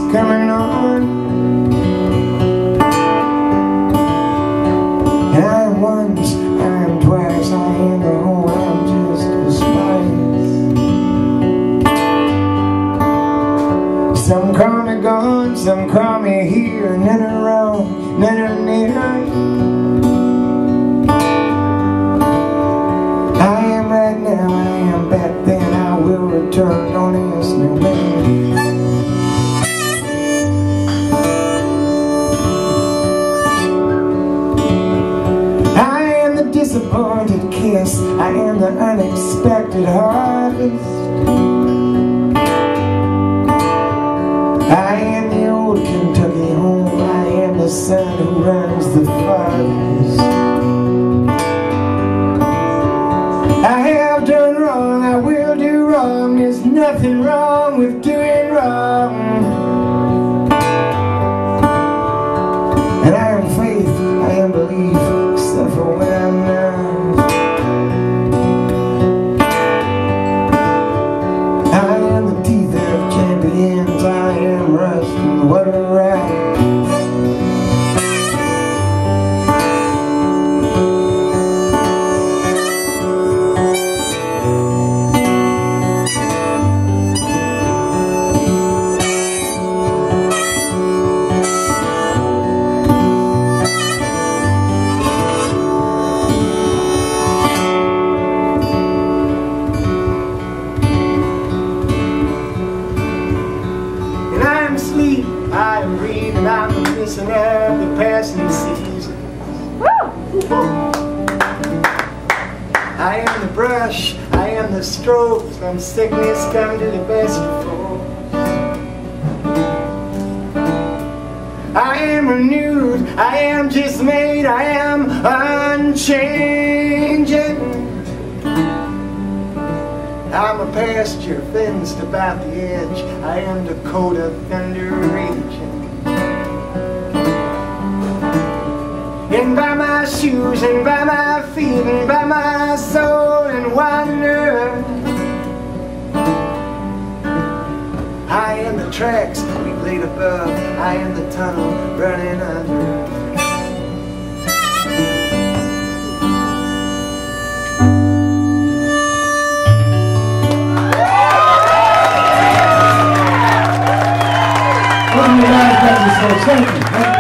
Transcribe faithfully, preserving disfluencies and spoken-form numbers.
coming on. And I am once, I am twice, I am the whole, I'm just a spice. Some call me gone, some call me here, none around, none near. I am right now, I am back then, I will return, don't ask me when. I am the disappointed kiss, I am the unexpected harvest. I am the old Kentucky home, I am the son who runs the farthest. I have done wrong, I will do wrong, there's nothing wrong with doing wrong. And I am faith, I am belief, except for when I'm not. I am the teeth of champions, I am rust and what a ride. Sleep, I am reading, I'm the missing of the passing seasons. I am the brush, I am the stroke, from sickness come to the best of folks. I am renewed, I am just made, I am unchanging. I'm a pasture fenced about the edge, I am Dakota thunder raging. And by my shoes, and by my feet, and by my soul and wonder, I am the tracks we laid above, I am the tunnel running under. Thank you.